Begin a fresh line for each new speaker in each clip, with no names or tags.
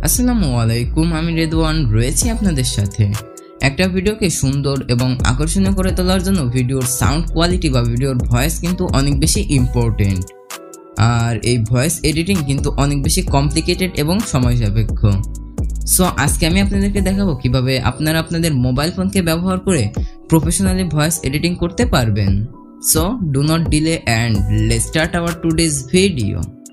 আসসালামু আলাইকুম, আমি রেদওয়ান রয়েছি আপনাদের সাথে। একটা ভিডিওকে সুন্দর এবং আকর্ষণীয় করে তোলার জন্য ভিডিওর সাউন্ড কোয়ালিটি বা ভিডিওর ভয়েস কিন্তু অনেক বেশি ইম্পর্টেন্ট। আর এই ভয়েস এডিটিং কিন্তু অনেক বেশি কমপ্লিকেটেড এবং সময় সাপেক্ষ। সো আজকে আমি আপনাদেরকে দেখাবো কিভাবে আপনারা আপনাদের মোবাইল ফোনকে ব্যবহার করে প্রফেশনালি ভয়েস এডিটিং করতে পারবেন। So do not delay and let's start our today's video.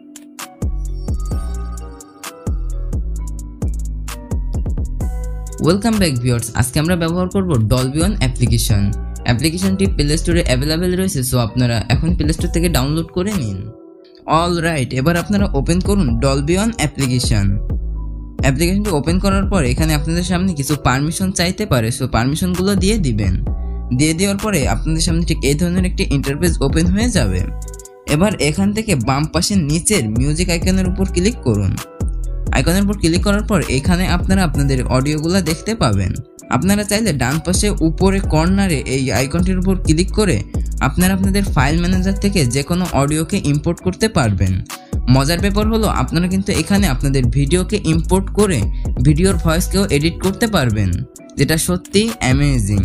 Welcome back viewers. আজকে আমরা ব্যবহার করব ডলবি অ্যাপ্লিকেশনটি প্লে স্টোরে অ্যাভেলেবেল রয়েছে। সো আপনারা এখন প্লে স্টোর থেকে ডাউনলোড করে নিন। অলরাইট, এবার আপনারা ওপেন করুন ডলবি অ্যাপ্লিকেশনটি ওপেন করার পর এখানে আপনাদের সামনে কিছু পারমিশন চাইতে পারে। সো পারমিশনগুলো দিয়ে দিবেন। দিয়ে দেওয়ার পরে আপনাদের সামনে ঠিক এই ধরনের একটি ইন্টারফেস ওপেন হয়ে যাবে। এবার এখান থেকে বাম পাশের নিচের মিউজিক আইকনের উপর ক্লিক করুন। আইকনের উপর ক্লিক করার পর এখানে আপনারা আপনাদের অডিওগুলো দেখতে পাবেন। আপনারা চাইলে ডান পাশে উপরে কর্নারে এই আইকনটির উপর ক্লিক করে আপনারা আপনাদের ফাইল ম্যানেজার থেকে যে কোনো অডিওকে ইম্পোর্ট করতে পারবেন। মজার ব্যাপার হলো আপনারা কিন্তু এখানে আপনাদের ভিডিওকে ইম্পোর্ট করে ভিডিওর ভয়েসকেও এডিট করতে পারবেন, যেটা সত্যি অ্যামেজিং।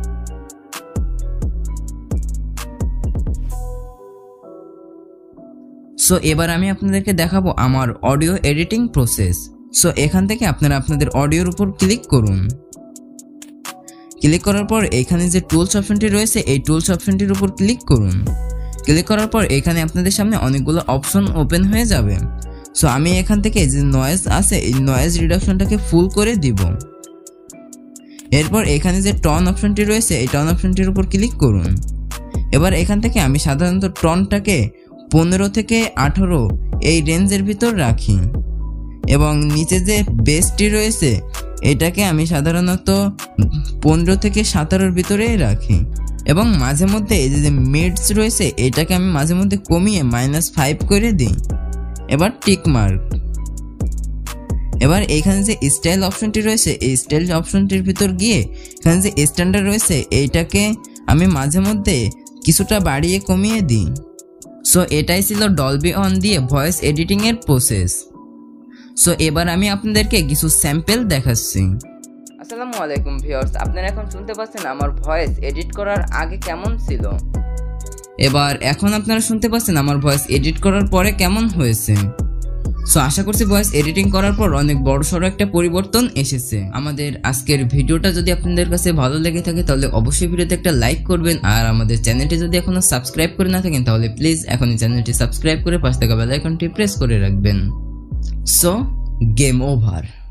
সো এবার আমি আপনাদেরকে দেখাবো আমার অডিও এডিটিং প্রসেস। সো এখান থেকে আপনারা আপনাদের অডিওর উপর ক্লিক করুন। ক্লিক করার পর এখানে যে টুলস অপশনটি রয়েছে এই টুলস অপশনটির উপর ক্লিক করুন। ক্লিক করার পর এখানে আপনাদের সামনে অনেকগুলো অপশন ওপেন হয়ে যাবে। সো আমি এখান থেকে যে নয়েজ আছে এই নয়েজ রিডাকশনটাকে ফুল করে দিব। এরপর এখানে যে টন অপশনটি রয়েছে এই টন অপশনটির উপর ক্লিক করুন। এবার এখান থেকে আমি সাধারণত টনটাকে 15 থেকে 18 এই রেঞ্জের ভিতর রাখি এবং নিচে যে বেসটি রয়েছে এটাকে আমি সাধারণত 15 থেকে 17 ভিতরে রাখি এবং মাঝে মধ্যে এই যে মিডস রয়েছে এটাকে আমি মাঝে মধ্যে কমিয়ে -5 করে দিই। এবার টিক মার্ক। এবার এখানে যে স্টাইল অপশনটি রয়েছে এই স্টাইল অপশনটির ভিতর গিয়ে এখানে যে স্ট্যান্ডার্ড রয়েছে এইটাকে আমি মাঝে মধ্যে কিছুটা বাড়িয়ে কমিয়ে দিই। সো এটাই ছিল ডলবি অন দিয়ে ভয়েস এডিটিং এর প্রসেস। সো এবার আমি আপনাদেরকে কিছু স্যাম্পল দেখাচ্ছি। আসসালামু আলাইকুম ভিউয়ার্স, আপনারা এখন শুনতে পাচ্ছেন আমার ভয়েস এডিট করার আগে কেমন ছিল। এবার এখন আপনারা শুনতে পাচ্ছেন আমার ভয়েস এডিট করার পরে কেমন হয়েছে। সো আশা করছি ভয়েস এডিটিং করার পর অনেক বড়সড় একটা পরিবর্তন এসেছে। আমাদের আজকের ভিডিওটা যদি আপনাদের কাছে ভালো লেগে থাকে তাহলে অবশ্যই ভিডিওতে একটা লাইক করবেন। আর আমাদের চ্যানেলটি যদি এখনো সাবস্ক্রাইব করে না থাকেন তাহলে প্লিজ এখনই চ্যানেলটি সাবস্ক্রাইব করে পাশে থাকা বেল আইকনটি প্রেস করে রাখবেন। So game over.